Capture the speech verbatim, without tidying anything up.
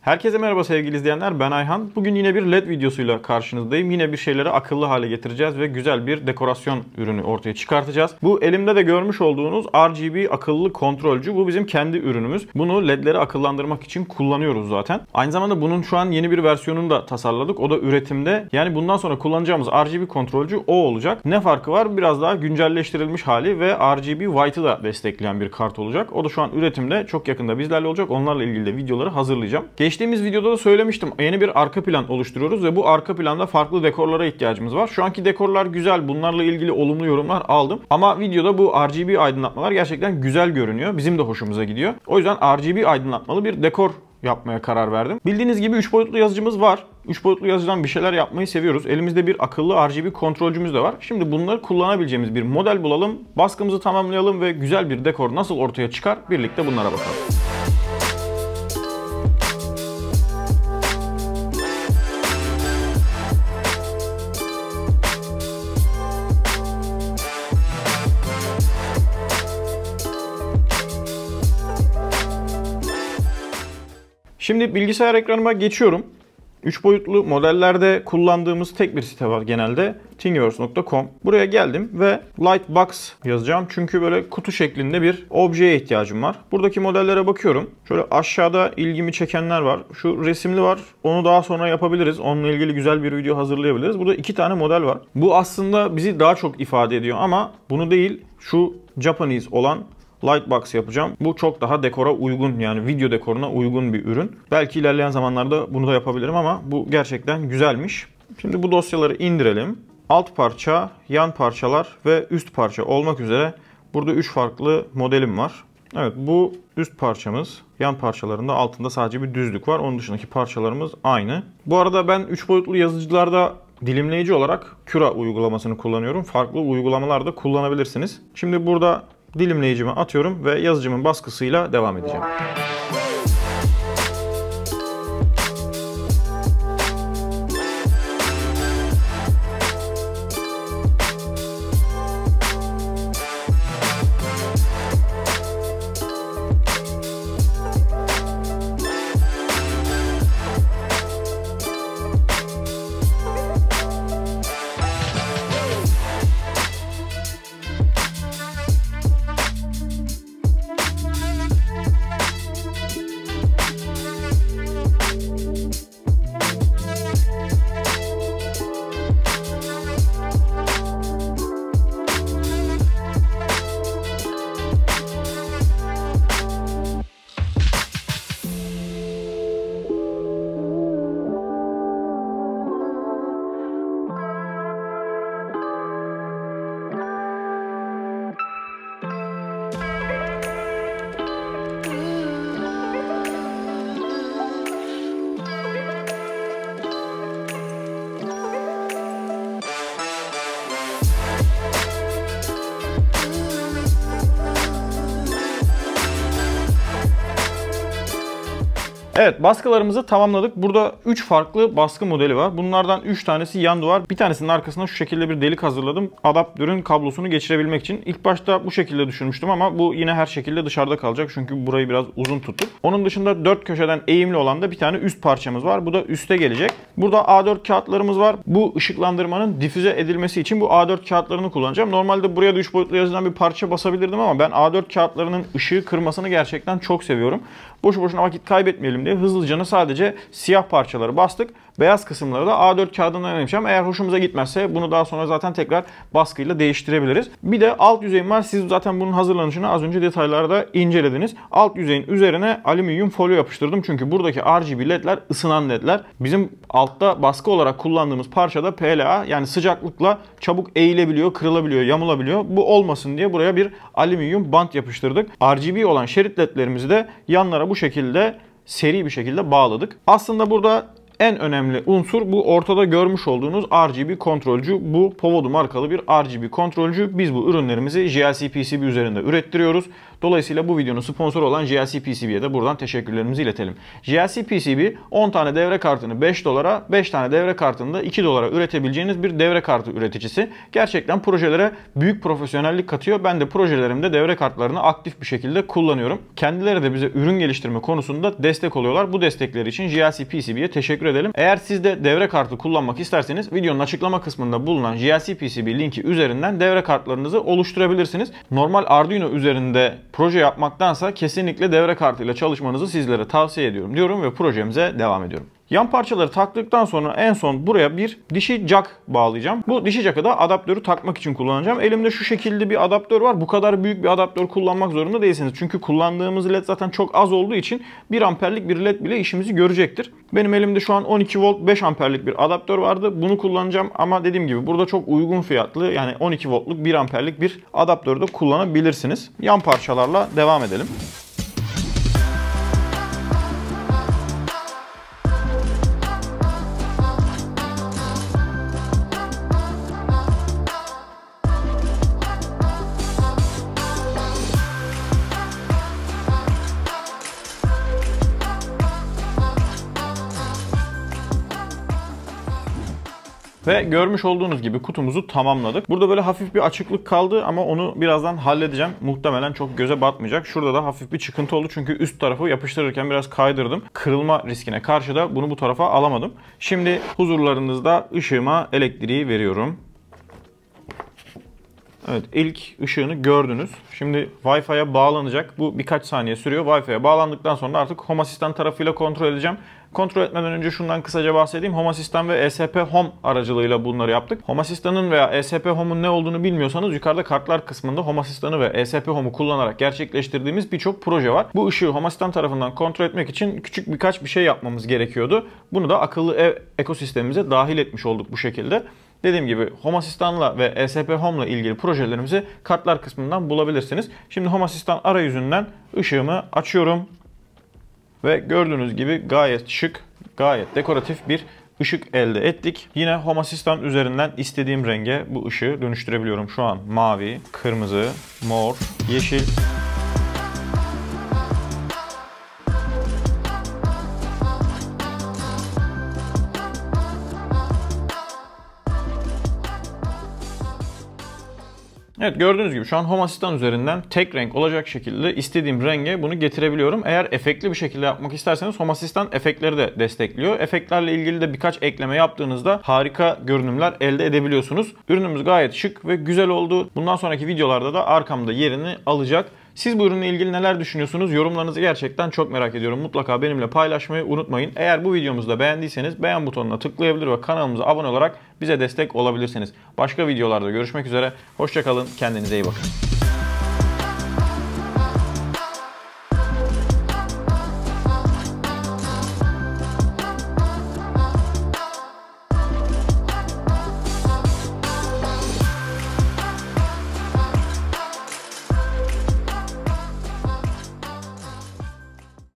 Herkese merhaba sevgili izleyenler, ben Ayhan. Bugün yine bir led videosuyla karşınızdayım. Yine bir şeyleri akıllı hale getireceğiz ve güzel bir dekorasyon ürünü ortaya çıkartacağız. Bu elimde de görmüş olduğunuz R G B akıllı kontrolcü. Bu bizim kendi ürünümüz. Bunu ledleri akıllandırmak için kullanıyoruz zaten. Aynı zamanda bunun şu an yeni bir versiyonunu da tasarladık. O da üretimde. Yani bundan sonra kullanacağımız R G B kontrolcü o olacak. Ne farkı var? Biraz daha güncelleştirilmiş hali ve R G B White'ı da destekleyen bir kart olacak. O da şu an üretimde. Çok yakında bizlerle olacak. Onlarla ilgili de videoları hazırlayacağım. Geçtiğimiz videoda da söylemiştim. Yeni bir arka plan oluşturuyoruz ve bu arka planda farklı dekorlara ihtiyacımız var. Şu anki dekorlar güzel. Bunlarla ilgili olumlu yorumlar aldım. Ama videoda bu R G B aydınlatmalar gerçekten güzel görünüyor. Bizim de hoşumuza gidiyor. O yüzden R G B aydınlatmalı bir dekor yapmaya karar verdim. Bildiğiniz gibi üç boyutlu yazıcımız var. üç boyutlu yazıcıdan bir şeyler yapmayı seviyoruz. Elimizde bir akıllı R G B kontrolcümüz de var. Şimdi bunları kullanabileceğimiz bir model bulalım. Baskımızı tamamlayalım ve güzel bir dekor nasıl ortaya çıkar birlikte bunlara bakalım. Şimdi bilgisayar ekranıma geçiyorum. üç boyutlu modellerde kullandığımız tek bir site var genelde. thingiverse nokta com. Buraya geldim ve Lightbox yazacağım. Çünkü böyle kutu şeklinde bir objeye ihtiyacım var. Buradaki modellere bakıyorum. Şöyle aşağıda ilgimi çekenler var. Şu resimli var. Onu daha sonra yapabiliriz. Onunla ilgili güzel bir video hazırlayabiliriz. Burada iki tane model var. Bu aslında bizi daha çok ifade ediyor ama bunu değil, şu Japanese olan Lightbox yapacağım. Bu çok daha dekora uygun, yani video dekoruna uygun bir ürün. Belki ilerleyen zamanlarda bunu da yapabilirim ama bu gerçekten güzelmiş. Şimdi bu dosyaları indirelim. Alt parça, yan parçalar ve üst parça olmak üzere burada üç farklı modelim var. Evet, bu üst parçamız. Yan parçalarında altında sadece bir düzlük var. Onun dışındaki parçalarımız aynı. Bu arada ben üç boyutlu yazıcılarda dilimleyici olarak Cura uygulamasını kullanıyorum. Farklı uygulamalar da kullanabilirsiniz. Şimdi burada dilimleyicimi atıyorum ve yazıcımın baskısıyla devam edeceğim. Evet, baskılarımızı tamamladık. Burada üç farklı baskı modeli var. Bunlardan üç tanesi yan duvar. Bir tanesinin arkasına şu şekilde bir delik hazırladım. Adaptörün kablosunu geçirebilmek için. İlk başta bu şekilde düşünmüştüm ama bu yine her şekilde dışarıda kalacak. Çünkü burayı biraz uzun tuttuk. Onun dışında dört köşeden eğimli olan da bir tane üst parçamız var. Bu da üste gelecek. Burada A dört kağıtlarımız var. Bu ışıklandırmanın difüze edilmesi için bu A dört kağıtlarını kullanacağım. Normalde buraya da üç boyutlu yazıdan bir parça basabilirdim ama ben A dört kağıtlarının ışığı kırmasını gerçekten çok seviyorum. Boşu boşuna vakit kaybetmeyelim diye hızlıca sadece siyah parçaları bastık. Beyaz kısımları da A dört kağıdından önereceğim. Eğer hoşumuza gitmezse bunu daha sonra zaten tekrar baskıyla değiştirebiliriz. Bir de alt yüzeyim var. Siz zaten bunun hazırlanışını az önce detaylarda incelediniz. Alt yüzeyin üzerine alüminyum folyo yapıştırdım. Çünkü buradaki R G B ledler ısınan ledler. Bizim altta baskı olarak kullandığımız parçada P L A, yani sıcaklıkla çabuk eğilebiliyor, kırılabiliyor, yamulabiliyor. Bu olmasın diye buraya bir alüminyum bant yapıştırdık. R G B olan şerit ledlerimizi de yanlara bu şekilde seri bir şekilde bağladık. Aslında burada en önemli unsur bu ortada görmüş olduğunuz R G B kontrolcü. Bu Povodu markalı bir R G B kontrolcü. Biz bu ürünlerimizi J L C P C B üzerinde ürettiriyoruz. Dolayısıyla bu videonun sponsoru olan J L C P C B'ye de buradan teşekkürlerimizi iletelim. J L C P C B on tane devre kartını beş dolara, beş tane devre kartını da iki dolara üretebileceğiniz bir devre kartı üreticisi. Gerçekten projelere büyük profesyonellik katıyor. Ben de projelerimde devre kartlarını aktif bir şekilde kullanıyorum. Kendileri de bize ürün geliştirme konusunda destek oluyorlar. Bu destekleri için J L C P C B'ye teşekkür edelim. Eğer siz de devre kartı kullanmak isterseniz videonun açıklama kısmında bulunan J L C P C B linki üzerinden devre kartlarınızı oluşturabilirsiniz. Normal Arduino üzerinde proje yapmaktansa kesinlikle devre kartıyla çalışmanızı sizlere tavsiye ediyorum diyorum ve projemize devam ediyorum. Yan parçaları taktıktan sonra en son buraya bir dişi jack bağlayacağım. Bu dişi jack'ı da adaptörü takmak için kullanacağım. Elimde şu şekilde bir adaptör var. Bu kadar büyük bir adaptör kullanmak zorunda değilsiniz. Çünkü kullandığımız led zaten çok az olduğu için bir amperlik bir led bile işimizi görecektir. Benim elimde şu an on iki volt beş amperlik bir adaptör vardı. Bunu kullanacağım ama dediğim gibi burada çok uygun fiyatlı, yani on iki voltluk bir amperlik bir adaptörü de kullanabilirsiniz. Yan parçalarla devam edelim. Ve görmüş olduğunuz gibi kutumuzu tamamladık. Burada böyle hafif bir açıklık kaldı ama onu birazdan halledeceğim. Muhtemelen çok göze batmayacak. Şurada da hafif bir çıkıntı oldu çünkü üst tarafı yapıştırırken biraz kaydırdım. Kırılma riskine karşı da bunu bu tarafa alamadım. Şimdi huzurlarınızda ışığıma elektriği veriyorum. Evet, ilk ışığını gördünüz. Şimdi Wi-Fi'ye bağlanacak. Bu birkaç saniye sürüyor. Wi-Fi'ye bağlandıktan sonra artık Home Assistant tarafıyla kontrol edeceğim. Kontrol etmeden önce şundan kısaca bahsedeyim. Home Assistant ve E S P Home aracılığıyla bunları yaptık. Home Assistant'ın veya E S P Home'un ne olduğunu bilmiyorsanız yukarıda kartlar kısmında Home Assistant'ı ve E S P Home'u kullanarak gerçekleştirdiğimiz birçok proje var. Bu ışığı Home Assistant tarafından kontrol etmek için küçük birkaç bir şey yapmamız gerekiyordu. Bunu da akıllı ev ekosistemimize dahil etmiş olduk bu şekilde. Dediğim gibi Home Assistant'la ve E S P Home'la ilgili projelerimizi kartlar kısmından bulabilirsiniz. Şimdi Home Assistant arayüzünden ışığımı açıyorum. Ve gördüğünüz gibi gayet şık, gayet dekoratif bir ışık elde ettik. Yine Home Assistant üzerinden istediğim renge bu ışığı dönüştürebiliyorum. Şu an mavi, kırmızı, mor, yeşil. Evet, gördüğünüz gibi şu an Home Assistant üzerinden tek renk olacak şekilde istediğim renge bunu getirebiliyorum. Eğer efektli bir şekilde yapmak isterseniz Home Assistant efektleri de destekliyor. Efektlerle ilgili de birkaç ekleme yaptığınızda harika görünümler elde edebiliyorsunuz. Ürünümüz gayet şık ve güzel oldu. Bundan sonraki videolarda da arkamda yerini alacak. Siz bu ürünle ilgili neler düşünüyorsunuz? Yorumlarınızı gerçekten çok merak ediyorum. Mutlaka benimle paylaşmayı unutmayın. Eğer bu videomuzu da beğendiyseniz beğen butonuna tıklayabilir ve kanalımıza abone olarak bize destek olabilirsiniz. Başka videolarda görüşmek üzere. Hoşça kalın. Kendinize iyi bakın.